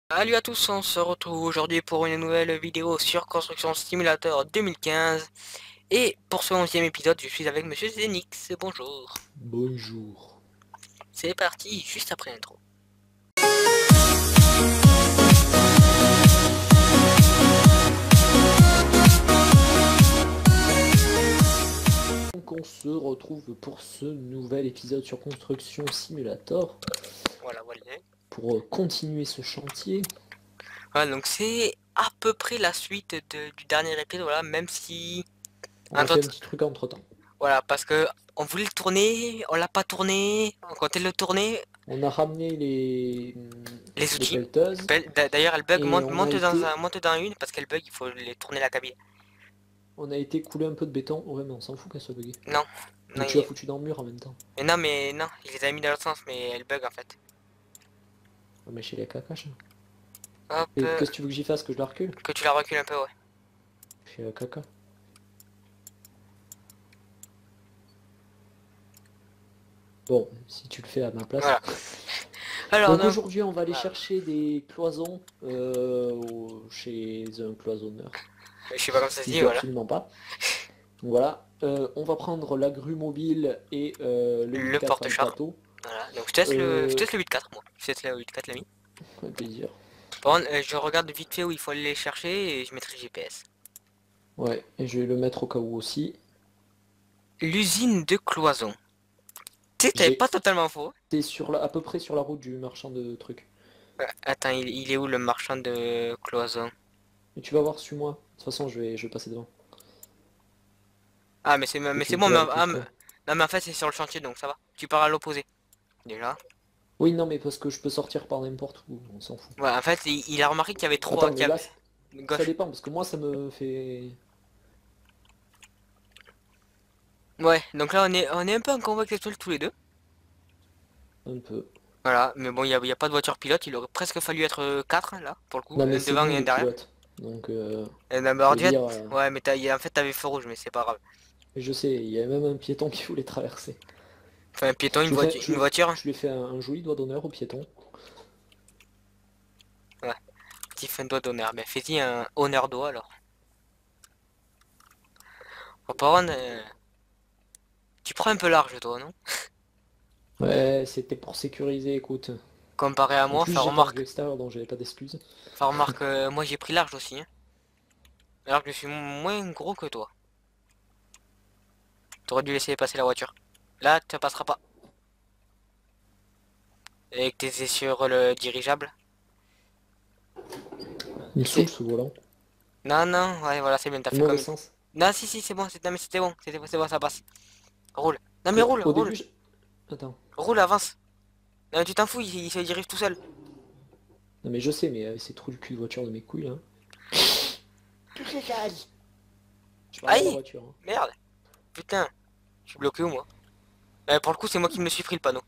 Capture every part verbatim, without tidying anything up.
Salut à tous, on se retrouve aujourd'hui pour une nouvelle vidéo sur Construction Simulator deux mille quinze. Et pour ce onzième épisode, je suis avec Monsieur Zenix. Bonjour. Bonjour. C'est parti, juste après l'intro. Donc on se retrouve pour ce nouvel épisode sur Construction Simulator. Voilà, voilà. Pour euh, continuer ce chantier. Voilà, donc c'est à peu près la suite de, du dernier épisode, voilà, même si... On a fait un petit truc entre temps. Voilà, parce que on voulait le tourner, on l'a pas tourné, on comptait le tourner. On a ramené les, Les outils. les pelleteuses. D'ailleurs, elle bug, Et monte, on monte, a dans été... un, monte dans une, parce qu'elle bug, il faut les tourner la cabine. On a été couler un peu de béton. Ouais, mais on s'en fout qu'elle soit buggée. Non. Mais non tu il... l'as foutu dans le mur en même temps. Mais non, mais non, il les a mis dans l'autre sens, mais elle bug en fait. Oh, mais chez les cacaches. Hop. Et qu'est-ce que tu veux que j'y fasse? Que je la recule? Que tu la recules un peu, ouais. Chez la caca. Bon, si tu le fais à ma place. Voilà. Alors, donc non. aujourd'hui on va aller Voilà. chercher des cloisons euh, chez un cloisonneur. Je sais pas comment ça se dit, dit, voilà. absolument pas. Donc voilà, euh, on va prendre la grue mobile et euh, le, Le porte-char. plateau. Voilà, donc je teste, Euh... le, je teste le huit quatre moi. Je teste le huit quatre l'ami. Avec plaisir. Par contre, euh, je regarde vite fait où il faut aller les chercher et je mettrai le G P S. Ouais, et je vais le mettre au cas où aussi. L'usine de cloison. Tu sais, t'avais pas totalement faux. T'es sur la, à peu près sur la route du marchand de trucs. Ouais, attends, il, il est où le marchand de cloison? Et tu vas voir, suis-moi. De toute façon, je vais, je vais passer devant. Ah, mais c'est mais c'est Tu, bon, tu mais, vas aller plus ah, mais- près. non, mais en fait, c'est sur le chantier, donc ça va. Tu pars à l'opposé. Déjà. Oui, non, mais parce que je peux sortir par n'importe où, on s'en fout. Ouais, en fait, il, il a remarqué qu'il y avait trois. Attends, Qu'il y mais là, avait... ça Gauche. dépend, parce que moi, ça me fait... Ouais, donc là, on est, on est un peu en convoi sexuel tous les deux. Un peu. Voilà, mais bon, il n'y a, y a pas de voiture pilote, il aurait presque fallu être quatre là, pour le coup, Non, mais un c'est devant nous et un les derrière. pilotes. Donc, euh, Et, non, mais je alors, veux déjà, dire... euh, ouais, mais t'as- en fait, t'avais feu rouge, mais c'est pas grave. je sais, il y a même un piéton qui voulait traverser. Enfin, un piéton, une, Je lui, fais, voiture, je, une lui, voiture. je lui ai fait un, un joli doigt d'honneur au piéton. Ouais, petit fin doigt d'honneur. Ben, fais-y un honneur doigt alors. Bon, par contre, euh, tu prends un peu large, toi, non? Ouais, c'était pour sécuriser, écoute. Comparé à En moi, plus, enfin, j'étais en vue remarque. extérieure, donc j'avais pas d'excuses. Enfin, remarque, euh, moi j'ai pris large aussi. Hein. Alors que je suis moins gros que toi. T'aurais dû laisser passer la voiture. Là, tu passeras pas. Et que t'étais sur le dirigeable. Il me saoule ce volant. Non, non, ouais, voilà, c'est bien, t'as Dans le fait mauvais comme il faut. sens. Non, si, si, c'est bon, c'est non, mais c'était bon, c'était c'est bon, ça passe. Roule. Non, mais Que, roule, au roule. début, je... Attends. Roule, avance. Non, mais tu t'en fous, il, il se dirige tout seul. Non mais je sais, mais avec ces trous du cul de voiture de mes couilles, là. Toutes les cases. Je parle de la Aïe, voiture. Hein. merde. Putain, je suis bloqué où, moi? Euh, pour le coup, c'est moi qui me suis pris le panneau.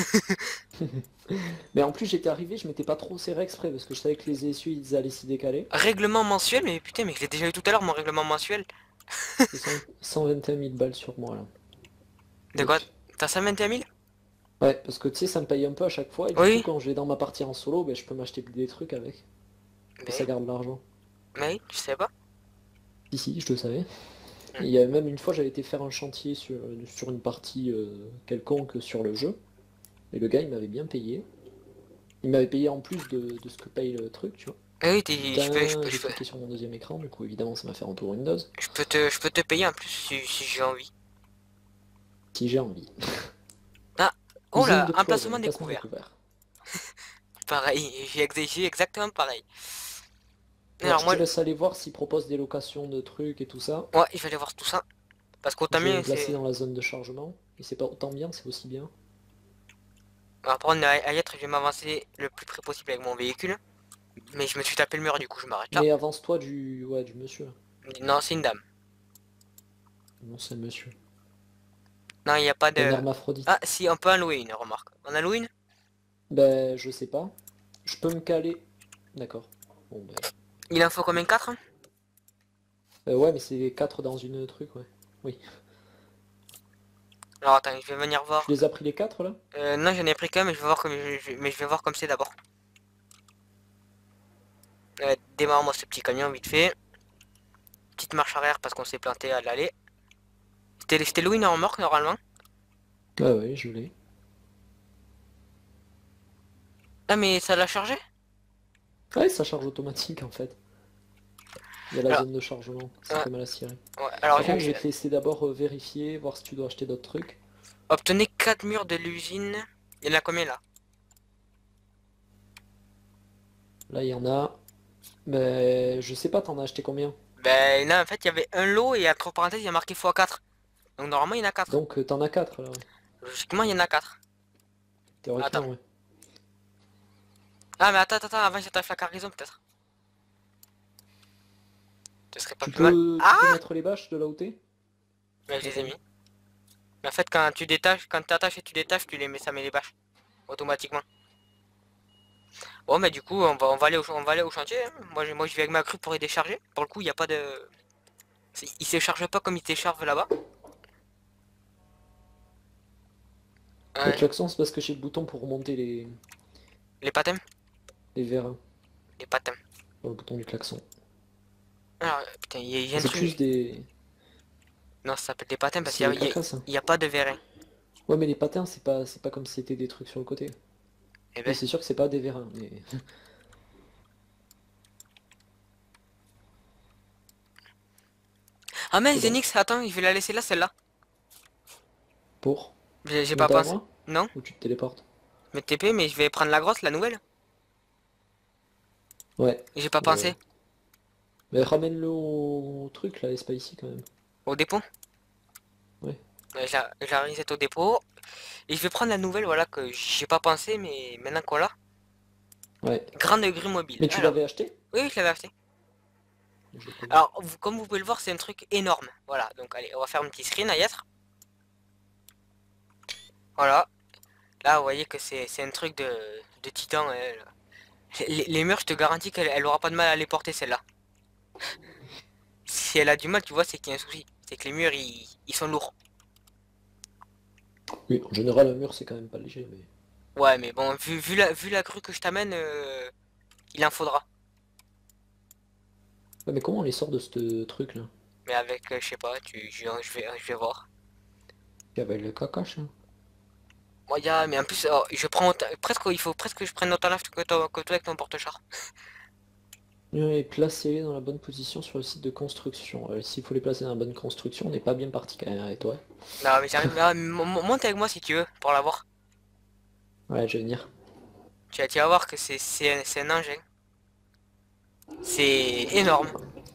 Mais en plus, j'étais arrivé, je m'étais pas trop serré exprès, parce que je savais que les essuies, ils allaient s'y décaler. Règlement mensuel, mais putain, mais je l'ai déjà eu tout à l'heure, mon règlement mensuel. C'est cent vingt et un mille balles sur moi, là. De quoi? T'as cent vingt et un mille? Ouais, parce que tu sais, ça me paye un peu à chaque fois, et du Oui. coup, quand je vais dans ma partie en solo, ben, je peux m'acheter des trucs avec. Mais... Et ça garde l'argent. Mais, tu sais pas? Si, si, je le savais. Hmm. Il y a même une fois, j'avais été faire un chantier sur, sur une partie euh, quelconque sur le jeu. Et le gars, il m'avait bien payé. Il m'avait payé en plus de, de ce que paye le truc, tu vois. Ah oui, je peux, je Putain, peux, j'ai je peux, cliqué sur mon deuxième écran, du coup, évidemment, ça m'a fait retour Windows. je peux te, je peux te payer en plus si, si j'ai envie. Si j'ai envie. Ah, oh Usine là, de emplacement cloison, emplacement découvert. découvert. Pareil, j'ai exigé exactement pareil. Alors, Alors je moi, te laisse aller voir s'ils proposent des locations de trucs et tout ça. ouais, je vais aller voir tout ça. Parce qu'autant Je vais mieux, me placer c'est... dans la zone de chargement. Et c'est pas autant bien, c'est aussi bien. Après, on est à y être, je vais m'avancer le plus près possible avec mon véhicule. Mais je me suis tapé le mur, du coup, je m'arrête là. Mais avance-toi du... Ouais, du monsieur. Non, c'est une dame. Non, c'est le monsieur. Non, il n'y a pas Un de... hermaphrodite. Ah, si, on peut en louer une, remarque. On a loué une? Ben, je sais pas. Je peux me caler. D'accord. Bon, ben... Il en faut combien? Quatre? Euh, ouais, mais c'est quatre dans une truc, ouais. Oui. Alors attends, je vais venir voir. Tu les as pris les quatre là? Euh, non, j'en ai pris qu'un, mais je vais voir comme je, je- mais je vais voir comme c'est d'abord. Euh, démarre-moi ce petit camion vite fait. Petite marche arrière parce qu'on s'est planté à l'aller. C'était c'était Louis en remorque normalement. Ah ouais, je l'ai. Ah mais ça l'a chargé? Ouais, ça charge automatique en fait. Il y a la Alors, zone de chargement, c'est euh, pas mal aspiré. ouais, alors Par je, contre, je je- vais te laisser d'abord euh, vérifier, voir si tu dois acheter d'autres trucs. obtenez quatre murs de l'usine. Il y en a combien là? Là, il y en a. Mais je sais pas, t'en as acheté combien? Ben là en fait il y avait un lot et entre parenthèses il y a marqué fois quatre. Donc normalement il y en a quatre. Donc, euh, t'en as quatre là, ouais. Logiquement il y en a quatre. Théoriquement, Attends. ouais. Ah mais attends, attends, attends, avant j'attache la cargaison peut-être. Ce serait pas Tu plus mal. peux, Ah! tu peux mettre les bâches de là où t'es? Ben je les ai mis. Mais en fait quand tu détaches, quand tu attaches et tu détaches, tu les mets, ça met les bâches. Automatiquement. Bon mais du coup on va, on va aller au, on va aller au chantier, hein. Moi, je, moi je vais avec ma crue pour les décharger. Pour le coup il n'y a pas de... Il se charge pas comme il décharge là-bas. Le Ouais. klaxon, c'est parce que j'ai le bouton pour remonter les, Les patins. les vérins. Les patins. Dans le bouton du klaxon. Alors putain il y, a il y a un C'est plus truc. des... Non ça s'appelle des patins parce C'est qu'il des y a, il y a- carcasses, hein. il y a pas de vérin. Ouais, mais les patins, c'est pas, c'est pas comme si c'était des trucs sur le côté. Eh Oui, ben. c'est sûr que c'est pas des vérins, mais... Ah mais C'est bon. Zenix, attends, je vais la laisser là celle-là. Pour J'ai j'ai pas monter à pensé. moi? Non, Ou tu te téléportes? mais T P, mais je vais prendre la grosse, la nouvelle. Ouais. J'ai pas Ouais, ouais. pensé. Mais ramène-le au truc, là, et c'est pas ici, quand même. Au dépôt. Ouais. Ouais, j'a- J'arrive au dépôt. Et je vais prendre la nouvelle, voilà, que j'ai pas pensé, mais maintenant qu'on l'a. Ouais. Grande grue mobile. Mais tu Alors, l'avais acheté? oui, oui, je l'avais acheté. Je l'ai pas vu. Alors, vous- comme vous pouvez le voir, c'est un truc énorme. Voilà, donc allez, on va faire un petit screen à y être. Voilà. Là, vous voyez que c'est c'est un truc de, de titan. Elle. Les, les murs, je te garantis qu'elle elle aura pas de mal à les porter, celle-là. Si elle a du mal, tu vois, c'est qu'il y a un souci. C'est que les murs, ils, ils sont lourds. Oui, en général, un mur, c'est quand même pas léger, mais... Ouais, mais bon, vu, vu la, vu la grue que je t'amène, euh, il en faudra. Ouais, mais comment on les sort de ce truc-là? Mais avec, euh, je sais pas, tu, je, je vais, je vais voir. Il y avait le cacache, hein. Moi, y a, mais en plus, oh, je prends autant- presque, il faut presque que je prenne autant large que toi, que toi avec ton porte-char. Et placer dans la bonne position sur le site de construction. Euh, S'il faut les placer dans la bonne construction, on n'est pas bien parti quand même avec toi. Non, mais j'arrive, ah, mon- mon- monte avec moi si tu veux, pour l'avoir. Ouais, je vais venir. Tu, vas- tu vas voir que c'est c'est un, c'est un engin. C'est énorme.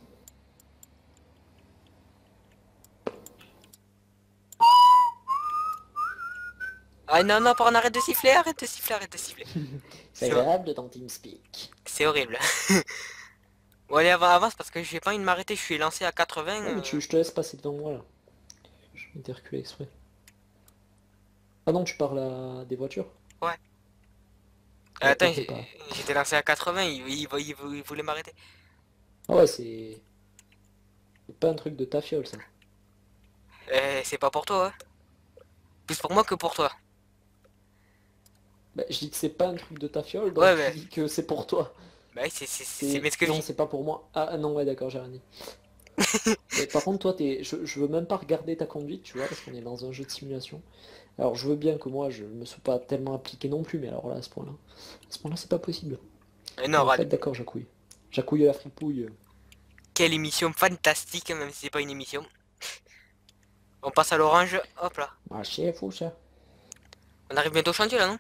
Ah non, non, on arrête de siffler, arrête de siffler, arrête de siffler. C'est C'est hor- agréable de ton TeamSpeak. c'est horrible. Bon, allez, avant, avance parce que j'ai pas envie de m'arrêter, je suis lancé à quatre-vingts. Ouais, mais euh. tu, je te laisse passer devant moi là. Je m'étais reculé exprès. Ah non, tu parles à des voitures? Ouais. Ouais, Attends, ok, j'ai- pas. j'étais lancé à quatre-vingts, il, il, il- il voulait m'arrêter. Ah ouais, c'est... C'est pas un truc de ta fiole ça. Eh, c'est pas pour toi, hein. Plus pour moi que pour toi. Bah, je dis que c'est pas un truc de ta fiole, donc Ouais, tu mais dis que c'est pour toi. bah, oui, c'est c'est- c'est- c'est C'est... mais ce que je Non, dis. c'est pas pour moi. Ah ah non, ouais, d'accord, j'ai rien dit. Mais par contre, toi, t'es... Je, je veux même pas regarder ta conduite, tu vois, parce qu'on est dans un jeu de simulation. Alors, je veux bien que moi, je me sois pas tellement appliqué non plus, mais alors là, à ce point-là... À ce point-là, c'est pas possible. Eh Et non, en fait, regarde, d'accord, j'accouille. J'accouille à la fripouille. quelle émission fantastique, même si c'est pas une émission. On passe à l'orange, hop là. Ah, c'est fou ça. On arrive bientôt au chantier là, non?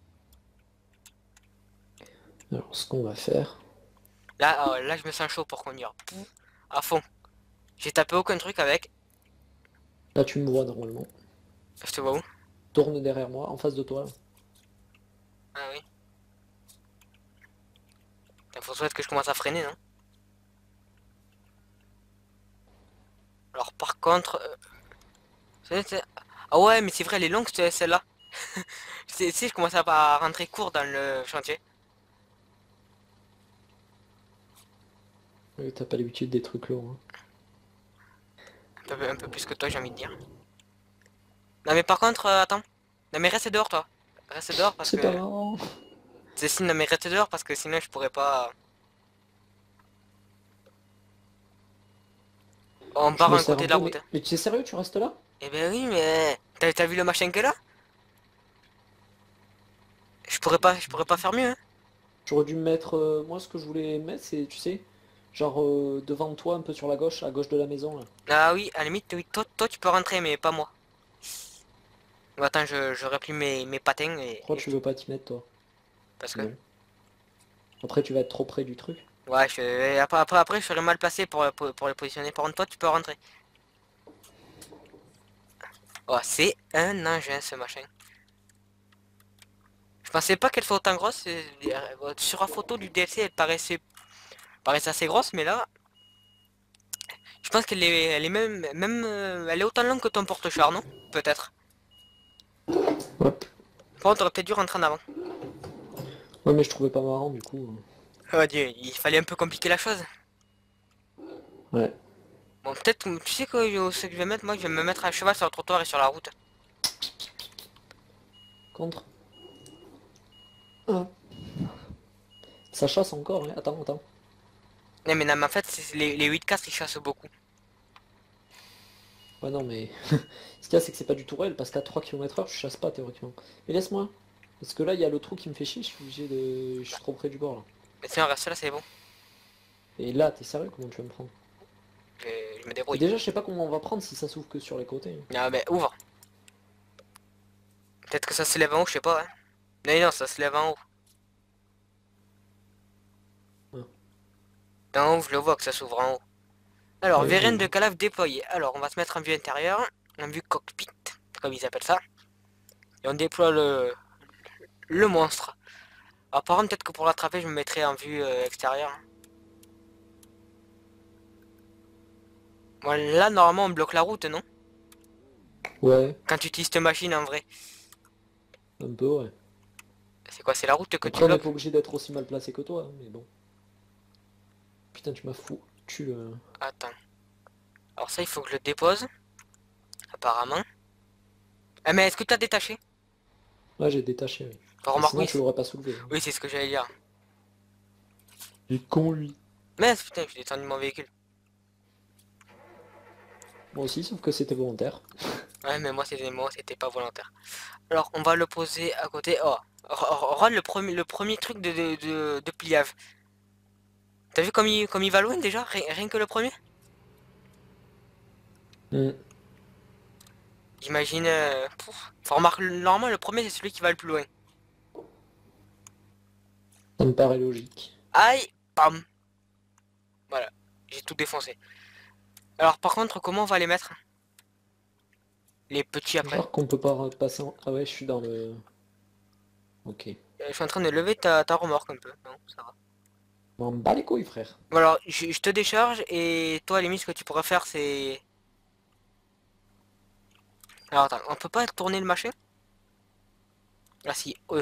Alors, ce qu'on va faire... Là, ah, là, je me sens chaud pour conduire. Pouh, à fond. J'ai tapé aucun truc avec. Là, tu me vois normalement. Je te vois où? Tourne derrière moi, en face de toi. Là. Ah oui. Il faut souhaiter que je commence à freiner, non? Alors par contre... euh, c'est- c'est- Ah ouais, mais c'est vrai, elle est longue ce- celle-là. Tu sais, je commence à à rentrer court dans le chantier. Oui, t'as pas l'habitude des trucs longs. Hein. Un peu, un peu plus que toi, j'ai envie de dire. Non mais par contre, euh, attends. Non mais reste dehors, toi. Reste dehors parce C'est pas que... marrant. Cécile, non mais reste dehors parce que sinon je pourrais pas... On Je part me à un sers côté un de la peu, route. mais, mais tu es sérieux, tu restes là? Eh ben oui, mais... T'as t'as vu le machin que là? Je pourrais pas, je pourrais pas faire mieux, hein. J'aurais dû me mettre... euh, moi, ce que je voulais mettre, c'est, tu sais, genre euh, devant toi, un peu sur la gauche, à gauche de la maison, là. Ah oui, à la limite, oui, toi, toi tu peux rentrer, mais pas moi. Bon, attends, je, je replie mes, mes patins et, Pourquoi et tu je- veux pas t'y mettre, toi? Parce que... Non. Après, tu vas être trop près du truc. Ouais, je, après, après, après, je serais mal placé pour, pour, pour les positionner. Par contre, toi, tu peux rentrer. Oh, c'est un engin, ce machin. Je pensais pas qu'elle soit autant grosse. euh, euh, Sur la photo du D L C, elle paraissait, paraissait assez grosse, mais là, je pense qu'elle est, elle est même, même, euh, elle est autant longue que ton porte-char, non? Peut-être. Ouais. Par contre, t'aurais peut-être dû rentrer en avant. Ouais, mais je trouvais pas marrant, du coup. Oh Dieu, il fallait un peu compliquer la chose. euh. Ouais. Bon, peut-être, tu sais que je- ce que je vais mettre, moi, je vais me mettre à cheval sur le trottoir et sur la route. Contre. Ah. Ça chasse encore, hein. Attends, attends. Non, mais non, mais en fait, c'est- les, les huit quatre ils chassent beaucoup. Ouais, non, mais... Ce qu'il y a, c'est que c'est pas du tout réel, parce qu'à trois kilomètres heure, je chasse pas, théoriquement. Mais laisse-moi. Parce que là, il y a le trou qui me fait chier, je suis obligé de... Je suis trop près du bord, là. Mais sinon, reste là, c'est bon. Et là, t'es sérieux, comment tu vas me prendre? Je, je me Et débrouille. déjà, je sais pas comment on va prendre si ça s'ouvre que sur les côtés. Ah, mais ouvre. Peut-être que ça se lève en haut, je sais pas, hein. Non, non, ça se lève en haut. Ah. D'en haut, je le vois que ça s'ouvre en haut. Alors, Ouais, j'ai V R N de vu. Calaf déployée. Alors, on va se mettre en vue intérieure, en vue cockpit, comme ils appellent ça. Et on déploie le, le monstre. Alors, par contre, peut-être que pour l'attraper, je me mettrai en vue euh, extérieure. Bon, là, normalement, on bloque la route, non? Ouais, Quand tu utilises cette machine, en vrai. un peu, ouais. C'est quoi, c'est la route que tu Après, on n'est pas bloques? obligé d'être aussi mal placé que toi, hein, mais bon. Putain, tu m'as foutu le... Attends. Alors ça, il faut que je le dépose. Apparemment. Ah, mais est-ce que tu as détaché? Ouais, j'ai détaché, oui. Oh, Et remarque, sinon, oui. tu c'est- l'aurais pas soulevé, hein. Oui, c'est ce que j'allais dire. Il est con, lui. Mais putain, j'ai descendu mon véhicule. Moi aussi, sauf que c'était volontaire. Ouais, mais moi, c'était moi, c'était pas volontaire. Alors, on va le poser à côté. Oh, regarde le premier, le premier truc de, de, de, de pliage. T'as vu comme il, comme il va loin déjà? Rien, rien que le premier? Hmm. J'imagine... Euh, pouf. Faut remarquer, normalement, le premier, c'est celui qui va le plus loin. Ça me paraît logique. Aïe! Pam! Voilà. J'ai tout défoncé. Alors, par contre, comment on va les mettre? Les petits après. Genre qu'on peut pas passer en... Ah ouais, je suis dans le... Ok. Euh, Je suis en train de lever ta, ta remorque un peu. Non, ça va. M'en bats les couilles, frère. Bon alors, je, je te décharge et toi, à la limite, ce que tu pourrais faire, c'est... Alors attends, on peut pas tourner le machin? Ah si, E.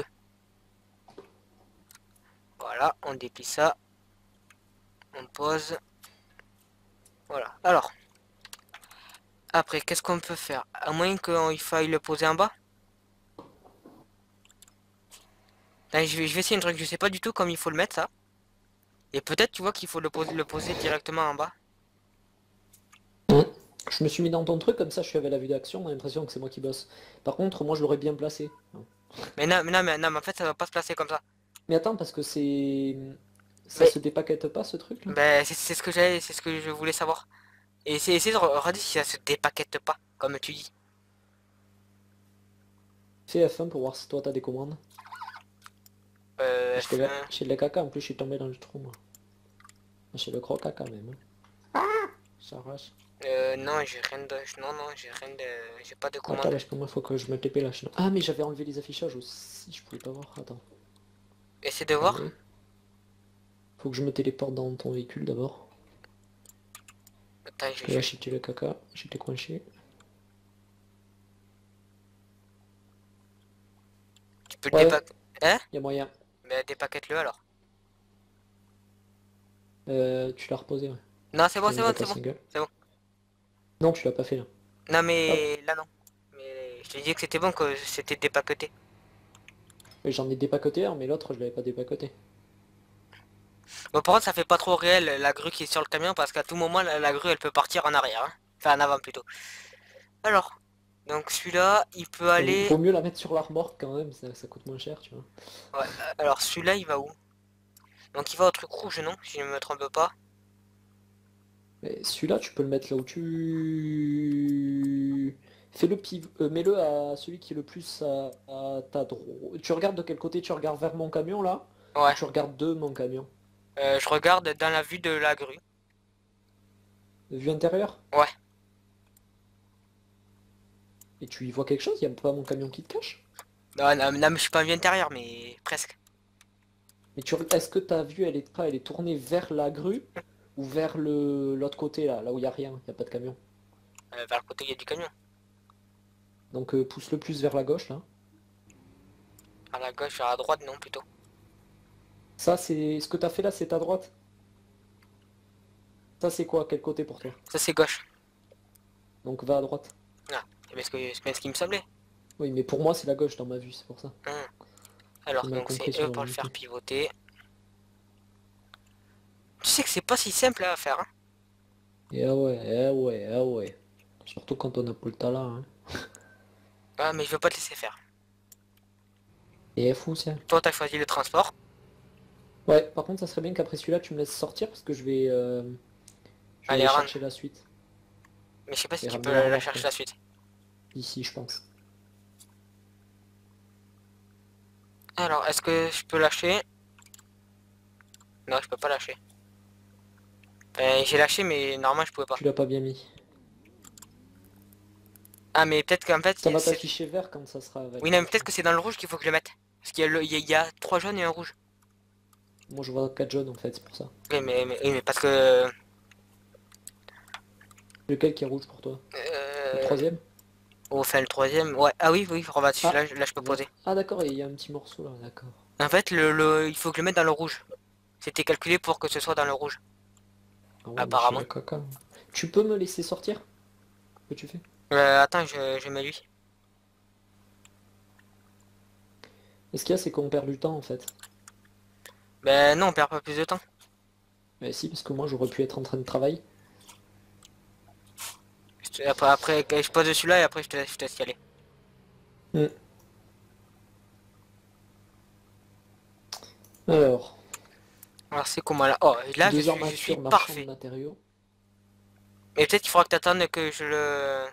Voilà, on déplie ça. On pose. Voilà. Alors, après, qu'est-ce qu'on peut faire? À moins qu'il faille le poser en bas? Allez, je vais, je vais essayer un truc, je sais pas du tout comme il faut le mettre, ça. Et peut-être, tu vois, qu'il faut le poser, le poser directement en bas. Hmm. Je me suis mis dans ton truc, comme ça je suis avec la vue d'action, on a l'impression que c'est moi qui bosse. Par contre, moi je l'aurais bien placé. Mais non, mais non, mais non, mais en fait, ça va pas se placer comme ça. Mais attends, parce que c'est... Ça Mais, se dépaquette pas, ce truc, là? ben, c'est c'est ce que j'avais, c'est ce que je voulais savoir. Et essayer essayer de regarder si ça se dépaquette pas, comme tu dis. Fais F un pour voir si toi t'as des commandes. Euh, Parce que là, F un. j'ai de la caca, en plus je suis tombé dans le trou, moi. J'ai le gros caca, même. Hein. Ça rase. Euh, non, j'ai rien de... Non, non, j'ai rien de... J'ai pas de Attends, commande. parce que moi faut que je me T P là. je- Ah, mais j'avais enlevé les affichages aussi, je pouvais pas voir. Attends. Essaie de voir. Attendez. Faut que je me téléporte dans ton véhicule d'abord. Attends, Parce je... que là, je- j'étais le caca, j'étais coincé. Tu peux le Ouais, dépaquer. Hein? y a moyen. Mais dépaquette-le alors. Euh, tu l'as reposé, ouais. Non, c'est Je bon, fais c'est une bon, c'est bypass bon. single. C'est bon. Non, tu l'as pas fait là. Non, Hop. mais... Là, non. Mais je te disais que c'était bon, que c'était dépaqueté. Mais j'en ai dépacoté un, mais l'autre, je l'avais pas dépacoté. Bon, par contre, ça fait pas trop réel la grue qui est sur le camion parce qu'à tout moment, la, la grue elle peut partir en arrière. Hein. Enfin, en avant plutôt. Alors, donc celui-là, il peut Vaut aller. vaut mieux la mettre sur la remorque quand même, ça, ça coûte moins cher, tu vois. Ouais, euh, alors celui-là, il va où? Donc, il va au truc rouge, non? Si je ne me trompe pas. Mais celui-là, tu peux le mettre là où tu... Fais-le pivot, euh, mets-le à celui qui est le plus à, à ta droite. Tu regardes de quel côté? Tu regardes vers mon camion là? Ou Ouais. tu regardes de mon camion? Euh, je regarde dans la vue de la grue. De vue intérieure? Ouais. Et tu y vois quelque chose? Il n'y a pas mon camion qui te cache? Non, non, non, mais je suis pas en vue intérieure, mais presque. Mais tu... est-ce que ta vue, elle est pas, elle est tournée vers la grue? Ou vers le l'autre côté là, là où il n'y a rien, il n'y a pas de camion? Euh, vers le côté, il y a du camion. Donc euh, pousse le plus vers la gauche là. À la gauche, à la droite, non, plutôt. Ça, c'est... Ce que tu as fait là, c'est ta droite? Ça, c'est quoi? Quel côté pour toi? Ça, c'est gauche. Donc va à droite. Ah, c'est bien ce que- c'est bien ce qui me semblait. Oui, mais pour moi, c'est la gauche dans ma vue, c'est pour ça. Hum. J'ai Alors, mal donc compris c'est sur E pour le l'unité. faire pivoter. Tu sais que c'est pas si simple à faire, hein. Et ah ouais, ah ouais, ah ouais. Surtout quand on a pas le talent, hein. Ah, mais je veux pas te laisser faire. Et fou, ça. Toi, t'as choisi le transport. Ouais, par contre, ça serait bien qu'après celui-là, tu me laisses sortir parce que je vais, euh, je vais Allez, aller run. chercher la suite. Mais je sais pas si Et tu peux ramener la la remorque, chercher ouais. la suite. Ici, je pense. Alors, est-ce que je peux lâcher? Non, je peux pas lâcher. Euh, j'ai lâché, mais normalement, je pouvais pas. Tu l'as pas bien mis. Ah, mais peut-être qu'en fait, Ça va c'est... t'afficher vert quand ça sera Oui, non, validé, mais je peut-être que pense. c'est dans le rouge qu'il faut que je le mette. Parce qu'il y a, le... il y a, il y a trois jaunes et un rouge. Moi, je vois quatre jaunes en fait, c'est pour ça. Oui, mais, mais, oui, mais parce que... Lequel qui est rouge pour toi? Le Euh... troisième? Oh, enfin, le troisième... Ouais, ah oui, oui, regarde, Ah, là, là, je peux vert. poser. Ah d'accord, il y a un petit morceau là, d'accord. En fait, le, le... il faut que je le mette dans le rouge. C'était calculé pour que ce soit dans le rouge. Ah ouais, mais je suis Apparemment. la caca. Tu peux me laisser sortir? Ce que tu fais? Euh, attends, je, je mets lui. Et ce qu'il y a, c'est qu'on perd du temps en fait. Ben non, on perd pas plus de temps. Mais si, parce que moi, j'aurais pu être en train de travailler. Je te- Après, après, je pose celui-là et après, je te laisse, je te laisse y aller. Hmm. Alors, Alors, c'est comment là? Oh, là, je deux suis, je suis armatures, marchand de parfait. matériaux. Mais peut-être qu'il faudra que tu attendes que je le...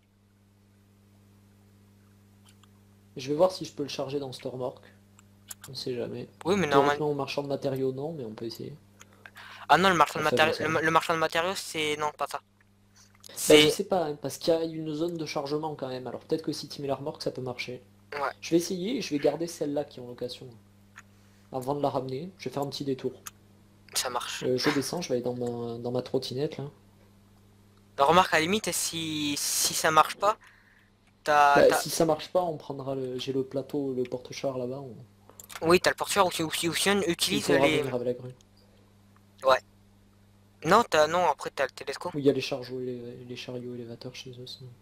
Je vais voir si je peux le charger dans ce remorque. On sait jamais. Oui, mais normalement... Théoriquement, au marchand de matériaux, non, mais on peut essayer. Ah non, le marchand de À faible matériaux, le, salaire. le marchand de matériaux, c'est... Non, pas ça. Bah, je C'est... sais pas, hein, parce qu'il y a une zone de chargement quand même. Alors peut-être que si tu mets la remorque, ça peut marcher. Ouais, Je vais essayer et je vais garder celle-là qui est en location. Avant de la ramener, je vais faire un petit détour. ça marche. Euh, je descends, je vais aller dans ma, dans ma trottinette là. La remarque, à la limite, si, si ça marche pas, t'as... Bah, t'as- si ça marche pas, on prendra le. J'ai le plateau, le porte-char là-bas. on- Oui, t'as le porteur ou si, ou si, ou si on Il utilise faudra les... venir avec la grue. Ouais. Non, t'as... Non, après, t'as le télescope. Oui, il y a les chariots, les, les chariots élévateurs chez eux. sinon.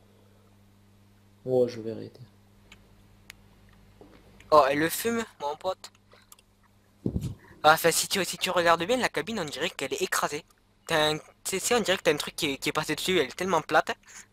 Oh, je vais arrêter. Oh, elle le fume, mon pote. Ah, enfin, si tu, si tu regardes bien, la cabine, on dirait qu'elle est écrasée. T'as un... Tu sais, on dirait que t'as un truc qui est, qui est passé dessus, elle est tellement plate.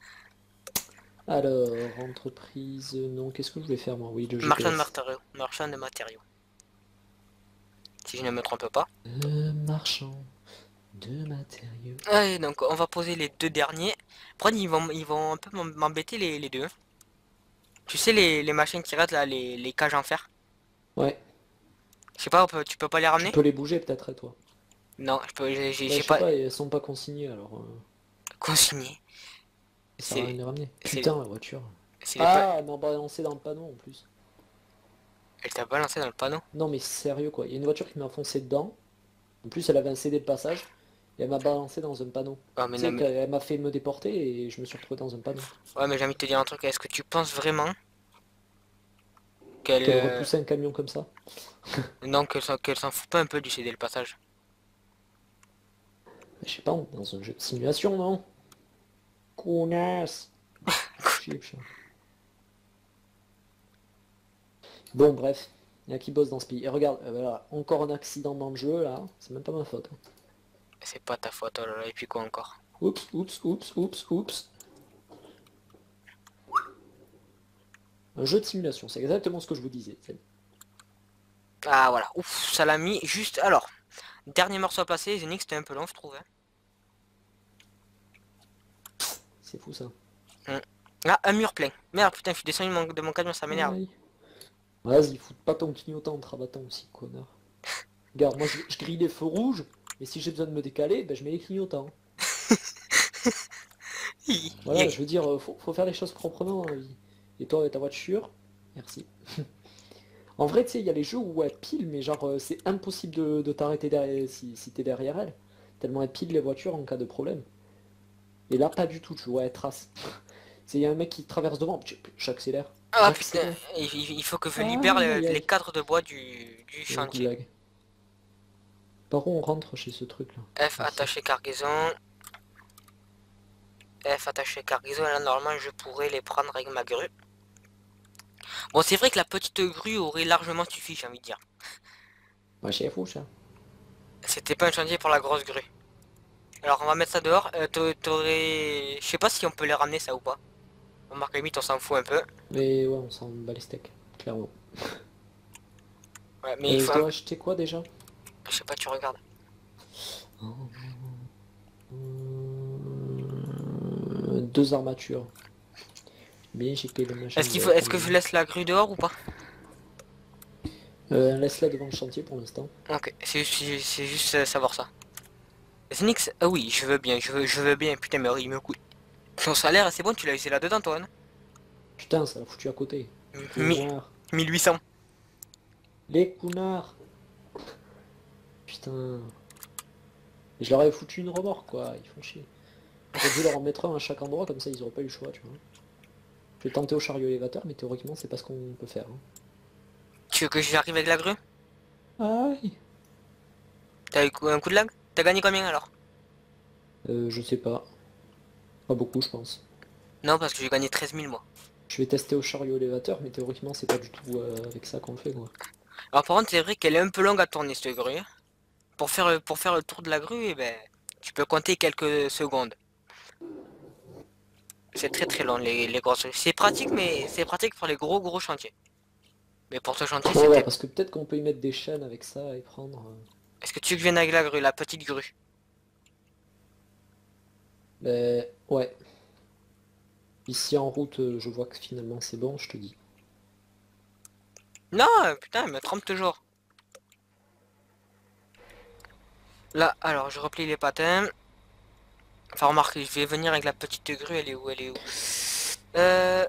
Alors, entreprise, euh, non, qu'est-ce que je vais faire moi? Oui, le Marchand de G P S. matériaux. Marchand de matériaux. Si je ne me trompe pas. Euh, marchand de matériaux. Allez, donc on va poser les deux derniers. Après, ils vont, ils vont un peu m'em- m'embêter les, les deux. Tu sais, les, les machines qui restent là, les, les cages en fer. Ouais, Je sais pas, on peut- tu peux pas les tu ramener? peux les bouger peut-être, toi. Non, je peux, j'ai j'ai- Bah, j'ai je sais pas pas, elles sont pas consignées alors. euh, consigné. ça sert à rien C'est, de les ramener. c'est, Putain, la voiture. c'est les pa- Ah, elle m'a balancé dans le panneau en plus. Elle t'a balancé dans le panneau. Non, mais sérieux quoi. Il y a une voiture qui m'a foncé dedans. En plus, elle avait un C D de passage. Et elle m'a balancé dans un panneau. Oh, mais Tu non, sais, mais... qu'elle m'a fait me déporter et je me suis retrouvé dans un panneau. Ouais, mais j'ai envie de te dire un truc. Est-ce que tu penses vraiment qu'elle... Qu'elle euh, repoussait un camion comme ça. Non, qu'elle s'en qu'elle s'en fout pas un peu du C D le passage? Je sais pas, dans un jeu de simulation, non? Connasse. Chier, putain. Bon, bref. Il y en a qui bossent dans ce pays. Et regarde, euh, voilà, encore un accident dans le jeu, là. C'est même pas ma faute. Hein. C'est pas ta faute, oh là là, et puis quoi encore? Oups, oups, oups, oups, oups. Un jeu de simulation, c'est exactement ce que je vous disais. Ah voilà, ouf, ça l'a mis juste... Alors, dernier morceau à passer, Zenix c'était un peu long je trouve. Hein. C'est fou ça. Hum. Ah, un mur plein. Merde, putain, je suis descendu de mon, de mon camion, ça m'énerve. Aïe. Vas-y, fout pas ton clignotant en te rabattant aussi, connard. Regarde, moi je, je grille les feux rouges, et si j'ai besoin de me décaler, ben, je mets les clignotants. Voilà, je veux dire, euh, faut, faut faire les choses proprement dans la vie. Et toi avec ta voiture, merci. En vrai, tu sais, il y a les jeux où elle pile, mais genre, euh, c'est impossible de, de t'arrêter derrière, si, si t'es derrière elle. Tellement elle pile les voitures en cas de problème. Et là, pas du tout, tu vois, elle trace. C'est, il y a un mec qui traverse devant, j'accélère. Ah putain, J'accélère. il, il faut que je libère Aïe, le- aïe, les aïe. cadres de bois du, du Il y a un chantier. goulag. Par où on rentre chez ce truc-là? F Ici. attaché cargaison. F attaché cargaison, et là normalement je pourrais les prendre avec ma grue. Bon, c'est vrai que la petite grue aurait largement suffi, j'ai envie de dire. Ouais, c'est fou, ça. C'était pas un chantier pour la grosse grue. Alors on va mettre ça dehors. Euh, t'aurais... Je sais pas si on peut les ramener ça ou pas. On marque limite, on s'en fout un peu. Mais ouais, on s'en bat les steaks, clairement. Ouais, mais il Euh, je faut... un- dois acheter quoi déjà? Je sais pas, tu regardes. Euh, Deux armatures. Bien équipé le machin. Est-ce qu'il faut... Est-ce que je laisse la grue dehors ou pas? Euh, laisse-la devant le chantier pour l'instant. Ok, c'est juste, c'est juste euh, savoir ça. Snix, ah oui, je veux bien, je veux, je veux bien, putain, mais il me coûte. Ton salaire, c'est bon, tu l'as laissé là-dedans, toi, non? Putain, ça l'a foutu à côté. Mi- Connard. mille huit cents. Les connards. Putain. Et je leur avais foutu une remorque, quoi. Ils font chier. J'aurais dû leur en mettre un à chaque endroit, comme ça ils auraient pas eu le choix, tu vois. Je vais tenter au chariot élévateur, mais théoriquement, c'est pas ce qu'on peut faire. Hein. Tu veux que j'arrive avec la grue? Aïe. T'as eu un coup de lag? T'as gagné combien alors? Euh, je sais pas. Pas beaucoup, je pense. Non, parce que j'ai gagné treize mille moi. Je vais tester au chariot élévateur, mais théoriquement, c'est pas du tout euh, avec ça qu'on le fait, quoi. Alors par contre, c'est vrai qu'elle est un peu longue à tourner cette grue. Hein. Pour faire, le- pour faire le tour de la grue, eh ben, tu peux compter quelques secondes. C'est très très long les, les grosses. C'est pratique, mais c'est pratique pour les gros gros chantiers. Mais pour ce chantier, Ouais, ouais, c'était... parce que peut-être qu'on peut y mettre des chaînes avec ça et prendre... euh, Est-ce que tu veux que je vienne avec la grue, la petite grue? Ben, ouais. Ici en route, euh, je vois que finalement c'est bon, je te dis. Non, euh, putain, elle me trompe toujours. Là, alors, je replie les patins. Enfin, remarque, je vais venir avec la petite grue, elle est où, elle est où? Euh...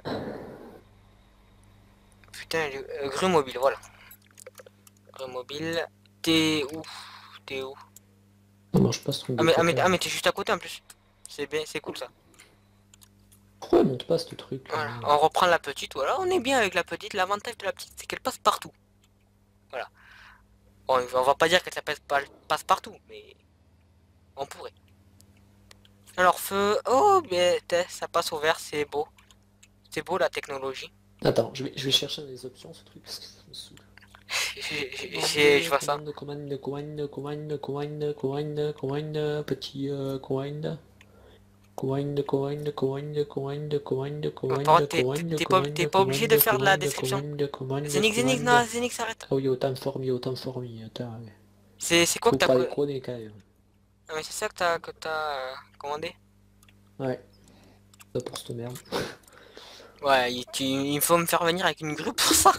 Putain, elle est où Euh, grue mobile, voilà. Grue mobile. T'es où? T'es où? Non, non, je passe ton Ah mais, ah mais, décoteur. ah, mais t'es juste à côté en plus. C'est bien, c'est cool ça. Pourquoi elle monte pas ce truc là? Voilà, on reprend la petite, voilà, on est bien avec la petite. L'avantage de la petite, c'est qu'elle passe partout. Voilà. Bon, on va pas dire qu'elle passe, pas- passe partout, mais on pourrait. Alors feu, oh, mais ça passe au vert, c'est beau. C'est beau la technologie. Attends, je vais, je vais chercher dans les options ce truc parce que ça me saoule. J'ai- j'ai- j'ai- Je Commande, vois ça. commande, commande, commande, commande, commande, commande, commande, petit euh, commande. Commande, commande, commande, commande, commande, Par contre, commande, t'es commande, t'es pas, t'es commande, pas obligé de commande, faire de la commande, description. commande, commande, Zenix, Zenix, non, commande. Zenix, arrête. Ah oui, autant fourmi, autant fourmi, attends. Ouais. C'est c'est quoi que Faut t'as... pas co- déconner quand même. Ah mais c'est ça que t'as que t'as euh, commandé? Ouais, ça pour cette merde. Ouais, il, tu- il faut me faire venir avec une grue pour ça.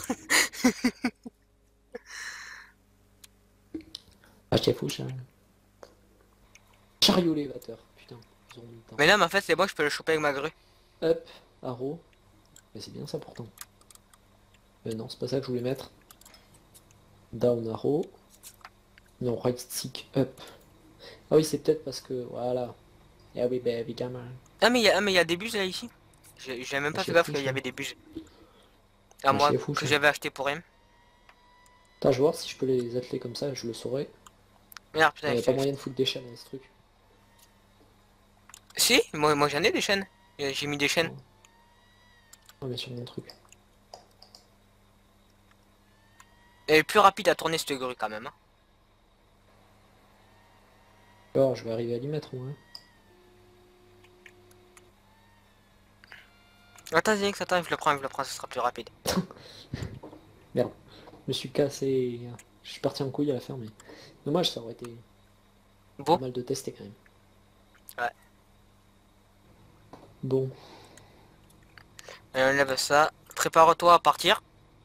Ah, je fou, ça. Chariot élévateur, putain, ils ont mis le temps. Mais là, mais en fait, c'est bon, je peux le choper avec ma grue. Up, arrow. Mais c'est bien ça pourtant. Euh, non, c'est pas ça que je voulais mettre. Down arrow. Non, right stick up. Ah oui, c'est peut-être parce que... Voilà. Ah oui, bah évidemment. Ah mais il y a, ah, mais il y a des bus là ici. J'ai j'ai même Ah, pas fait c'est gaffe fou qu'il y ça. avait des bus. À Ah, moi, c'est fou que ça. j'avais acheté pour rien. Attends, je vais voir si je peux les atteler comme ça, je le saurai. Merde, Il putain, n'y a je- pas moyen de foutre des chaînes dans ce truc. Si, moi, moi j'en ai des chaînes. Euh, J'ai mis des chaînes. Non. Ah, mais sur mon truc. Elle est plus rapide à tourner cette grue quand même. Hein. Alors, je vais arriver à l'y mettre, moi. Attends, Zinx, attends, je le prends, je le prends, ce sera plus rapide. Merde. Je me suis cassé. Je suis parti en couille à la fin, mais... Dommage, ça aurait été Bon. pas mal de tester quand même. Ouais. Bon. Et on lève ça. Prépare-toi à partir.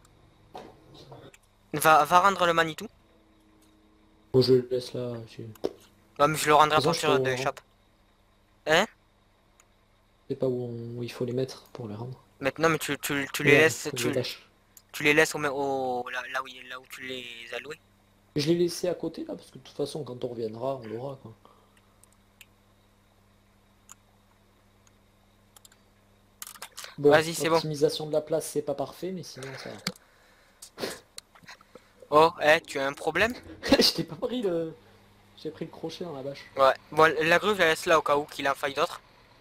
Va, va rendre le Manitou. Bon, je le laisse là. Je Ouais, mais je le rendrai à façon, je sais pas partir où de on rend. l'échappe. Hein? sais pas où, on- où il faut les mettre pour les rendre. Maintenant, mais tu, tu, tu les Merde, laisses, faut que je tu, lâche. tu les laisses au, au là, là où, il- là où tu les as loués. Je l'ai laissé à côté là, parce que de toute façon, quand on reviendra, on l'aura quoi. Bon, Vas-y, c'est bon. l'optimisation de la place, c'est pas parfait, mais sinon ça va. Oh, eh, tu as un problème? Je t'ai pas pris le... J'ai pris le crochet dans la bâche. Ouais. Bon, la grue, je la laisse là au cas où qu'il en faille d'autres.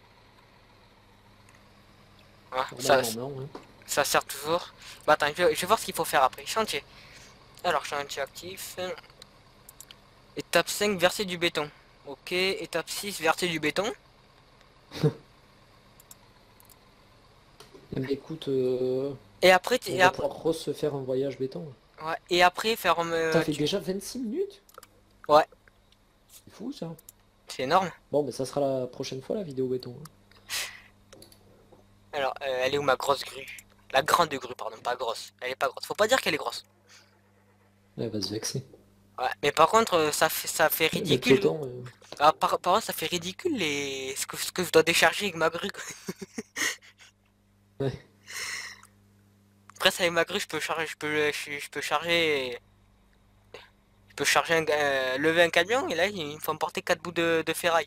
Ouais, ça, Normalement, non. Hein. ça sert toujours. Bah attends, je vais, je vais voir ce qu'il faut faire après. Chantier. Alors, chantier actif. Étape cinq, verser du béton. Ok, étape six, verser du béton. Eh ben, écoute, euh, Et après, on et va après, pouvoir se faire un voyage béton. ouais, et après faire... T'as Euh, fait tu- déjà vingt-six minutes? Ouais, C'est fou ça. c'est énorme. Bon, mais ça sera la prochaine fois la vidéo béton. Hein. Alors, euh, elle est où ma grosse grue? La grande grue, pardon, pas grosse. Elle est pas grosse. Faut pas dire qu'elle est grosse. Elle va se vexer. Ouais, mais par contre, euh, ça fait, ça fait Les ridicule. piétons, euh, Ah, par, par contre, ça fait ridicule les... ce que, ce que je dois décharger avec ma grue. Quoi. ouais. Après, ça, avec ma grue, je peux charger, je peux, je, je peux charger, je peux charger, un, euh, lever un camion et là, il me faut me porter quatre bouts de, de ferraille.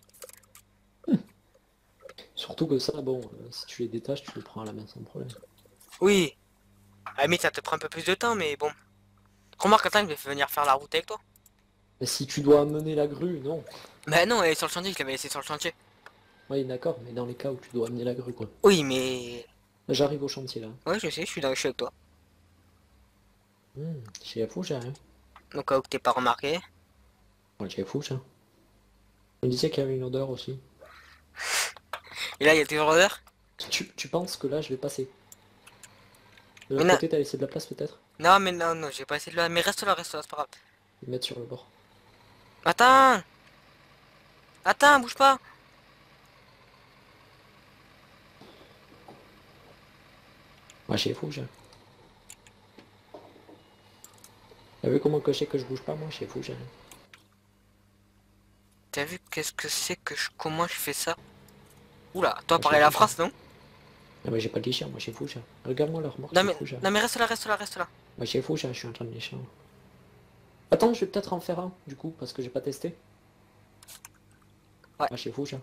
Surtout que ça, bon, euh, si tu les détaches, tu les prends à la main sans problème. Oui, à la ça te prend un peu plus de temps, mais bon. Remarque, attends, je vais venir faire la route avec toi. Mais si tu dois amener la grue, non. Mais non, elle est sur le chantier, je l'avais laissée sur le chantier. Oui, d'accord, mais dans les cas où tu dois amener la grue, quoi. Oui, mais... Là, j'arrive au chantier, là. Ouais, je sais, je suis, dans, je suis avec toi. Hmm, chez Fou, j'ai rien. Donc, cas où t'es pas remarqué. Ouais, chez Fou, ça. On me disait qu'il y avait une odeur aussi. Et là, il y a toujours l'odeur. Tu, tu penses que là, je vais passer? De Mais l'autre non, côté, t'as laissé de la place, peut-être? non, mais non, non, j'ai pas essayé de là. Mais reste là, reste là, c'est pas grave. Les mettre sur le bord. Attends! Attends, bouge pas! Ouais, chez Fou, j'ai. T'as vu comment cocher que je bouge pas, moi, chez Fou, j'ai. T'as vu qu'est-ce que c'est que je... Comment je fais ça? Oula, toi, Ouais, pareil chez la Fou, j'ai. France, non? Ah, mais j'ai pas de léchir, moi, chez Fou, j'ai. Regarde-moi leur remorque, Non, chez mais, Fou, j'ai. non, mais reste là, reste là, reste là. Ouais, chez Fou, j'ai, je suis en train de lécher. Attends, je vais peut-être en faire un, du coup, parce que j'ai pas testé. Ouais, Ah, chez Fou, j'ai.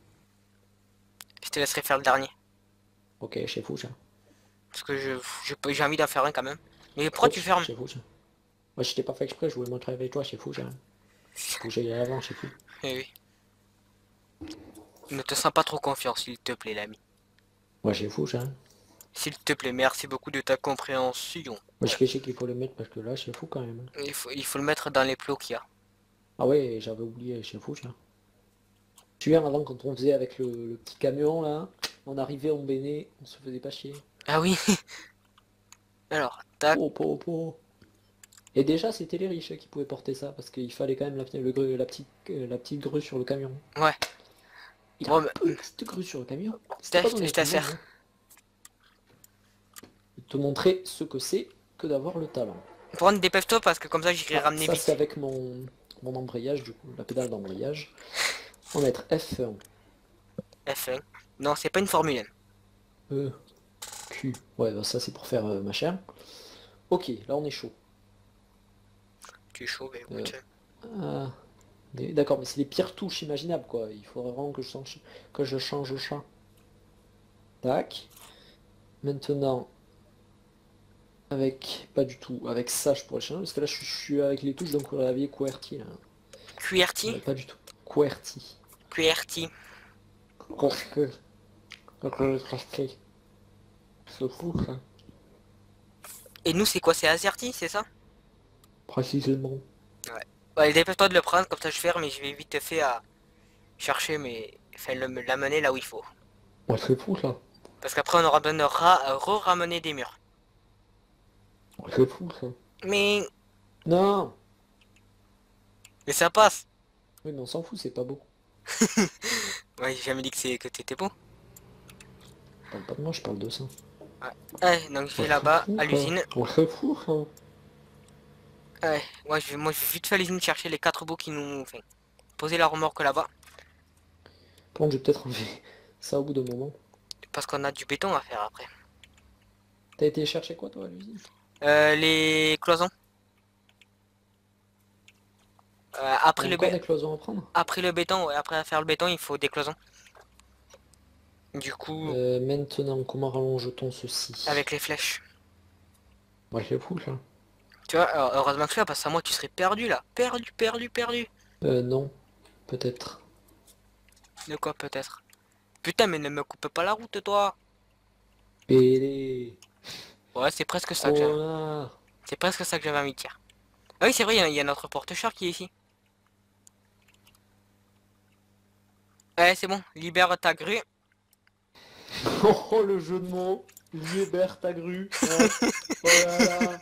je te laisserai faire le dernier. Ok, chez Fou, j'ai. Parce que je je- j'ai envie d'en faire un quand même. Mais pourquoi tu Oups, fermes? chez Fou, j'ai. Ouais, je t'ai pas fait exprès, je voulais montrer avec toi, chez Fou, j'ai. Faut que j'aille à l'avant, chez Fou. Eh oui. Ne te sens pas trop confiance, s'il te plaît, l'ami. Ouais, chez Fou, j'ai. S'il te plaît, merci beaucoup de ta compréhension. Moi, je sais qu'il faut le mettre parce que là, chez Fou, quand même. Il faut, il faut le mettre dans les plots qu'il y a. Ah ouais, j'avais oublié, chez Fou, j'ai. Tu viens avant, quand on faisait avec le, le petit camion, là, on arrivait, on baignait, on se faisait pas chier. Ah oui. Alors, tac. Po, po, po. Et déjà, c'était les riches qui pouvaient porter ça, parce qu'il fallait quand même la, le grue- la, petite, euh, la petite grue sur le camion. Ouais. Il a Bon, une mais... petite grue sur le camion. Je C'était pas t'ai- donné je à tout le monde, t'assère. hein. Te montrer ce que c'est que d'avoir le talent. Prends, dépêche-toi parce que comme ça j'irai Ah, ramener ça c'est vite. avec mon, mon embrayage, du coup, la pédale d'embrayage. On va mettre F un. F un. Non, c'est pas une Formule un. E, Q. Ouais, bah, ça c'est pour faire euh, machin. Ok, là on est chaud. Tu es chaud, mais Euh, écoute. ah, mais- D'accord, mais c'est les pires touches imaginables, quoi. Il faudrait vraiment que je change, que je change le chat. Tac. Maintenant, avec, pas du tout, avec ça je pourrais le changer, parce que là je, suis je suis avec les touches d'un clavier QWERTY, là. QWERTY. Euh, pas du tout. QWERTY. QWERTY. Qwerty. Qwerty. C'est fou, ça. Et nous c'est quoi? C'est AZERTY, c'est ça? précisément. Ouais, dépêche-toi de le prendre, comme ça je ferme et je vais vite fait à chercher mais enfin le- l'amener là où il faut. Ouais, c'est fou ça. Parce qu'après on aura besoin de ra- re-ramener des murs. Ouais, c'est fou ça. Mais Non. mais ça passe. Oui, mais on s'en fout, c'est pas beau. Ouais, j'ai jamais dit que c'est que t'étais beau. Je parle pas de moi, je parle de ça. Ouais. Ouais, donc je Ouais, vais c'est là-bas fou à ça. l'usine. Ouais, c'est fou ça. Ouais, moi je vais moi je vais vite fait à l'usine chercher les quatre bouts qui nous. Enfin, poser la remorque là-bas. Par contre, je vais peut-être enlever ça au bout d'un moment. Parce qu'on a du béton à faire après. T'as été chercher quoi toi à l'usine? Euh, les cloisons. Euh, Il y après a le encore bé- des cloisons à prendre? après le béton, ouais, après faire le béton, il faut des cloisons. Du coup, Euh, maintenant, comment rallonge-t-on ceci? avec les flèches. Ouais, c'est fou ça. Tu vois, alors, heureusement que je suis là, parce que moi tu serais perdu là. Perdu, perdu, perdu. Euh, non. Peut-être. De quoi peut-être? Putain, mais ne me coupe pas la route toi. Pélé. Ouais, c'est presque ça que j'avais. Connard. C'est presque ça que j'avais envie de dire. Ah oui, c'est vrai, il y, a- il y a notre porte-char qui est ici. Ouais, c'est bon, libère ta grue. Oh, le jeu de mots. Libère ta grue. Hein. Oh là là.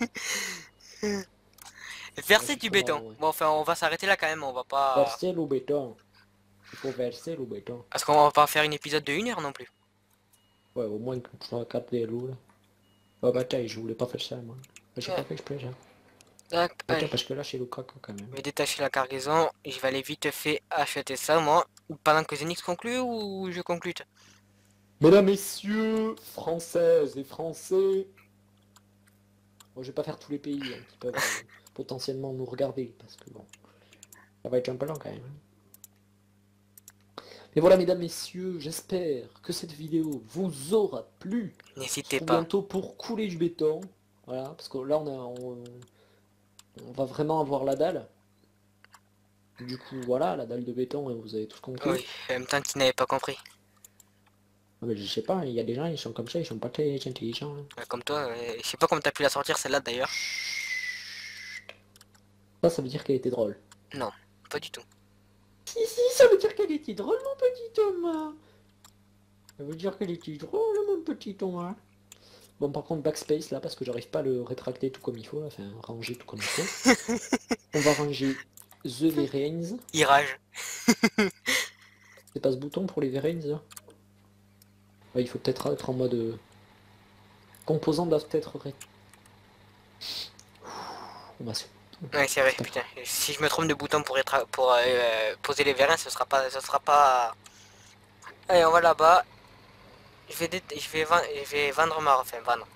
Ouais, Verser c'est du trop béton. marrant, ouais. Bon, enfin, on va s'arrêter là quand même, on va pas... Verser le béton. Il faut verser le béton. Parce qu'on va pas faire une épisode de une heure non plus. Ouais, au moins que tu sois quatre des loups là. Oh bah tiens, je voulais pas faire ça moi. J'ai Ouais. pas fait exprès, j'ai. Tac, Bah, allez. tiens, parce que là, chez Lukaku quand même. Je vais détacher la cargaison. Je vais aller vite fait acheter ça, moi. Pendant que Zenix conclue ou je conclue? Mesdames, messieurs, françaises et français. Bon, je vais pas faire tous les pays hein, qui peuvent euh, potentiellement nous regarder, parce que bon, ça va être un peu long quand même. Mais voilà, mesdames, messieurs, j'espère que cette vidéo vous aura plu. On se N'hésitez retrouve pas. bientôt pour couler du béton. Voilà, parce que là, on, a, on, on va vraiment avoir la dalle. Du coup, voilà, la dalle de béton, et vous avez tous compris. Oui, en même temps tu n'avais pas compris. Ah, mais je sais pas, il y a des gens, ils sont comme ça, ils sont pas très intelligents. Hein. Ouais, comme toi, euh, je sais pas comment t'as pu la sortir celle-là d'ailleurs. Ça, ça veut dire qu'elle était drôle. Non, pas du tout. Si, si, ça veut dire qu'elle était drôle, mon petit Thomas. Ça veut dire qu'elle était drôle, mon petit Thomas. Bon, par contre, backspace, là, parce que j'arrive pas à le rétracter tout comme il faut, là, enfin, ranger tout comme il faut. On va ranger The Verrains. Il rage. C'est pas ce bouton pour les Verrains, là ouais, il faut peut-être être en mode... Euh... Composants doivent être... Ré... On va se... Ouais, c'est vrai, putain. Si je me trompe de bouton pour, être, pour euh, poser les vérins, ce sera pas... Ce sera pas... Allez, on va là-bas. Je vais, dé... je, vais vendre... je vais vendre ma... Enfin, vendre.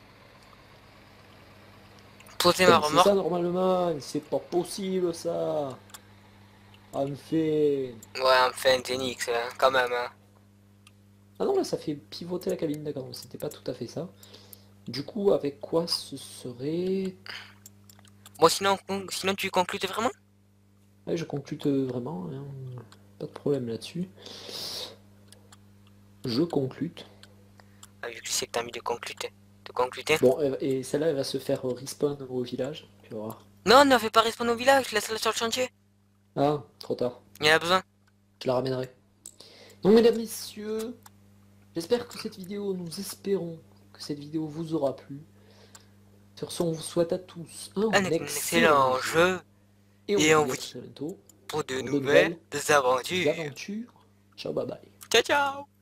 Poser ma Putain, c'est ça, remorque. normalement. C'est pas possible, ça. Enfin... Ouais, enfin, Zenix, hein, quand même. Hein. Ah non, là, ça fait pivoter la cabine, d'accord. C'était pas tout à fait ça. Du coup, avec quoi ce serait... Bon, sinon, sinon tu conclutes vraiment? Ouais, je conclute vraiment, hein. Pas de problème là-dessus. Je conclute. Ah, vu que tu sais que t'as envie de concluter. De concluter. Bon, et celle-là, elle va se faire respawn au village. Tu vas voir. Non, ne fais pas respawn au village, laisse-la sur le chantier. Ah, trop tard. Il y en a besoin. Je la ramènerai. Donc, mesdames, messieurs, j'espère que cette vidéo, nous espérons que cette vidéo vous aura plu. Sur ce, on vous souhaite à tous un, Un excellent jeu. Et on, Et on vous vous dit à très bientôt Pour de pour de nouvelles nouvelles aventures. aventures. Ciao, bye bye. Ciao, ciao.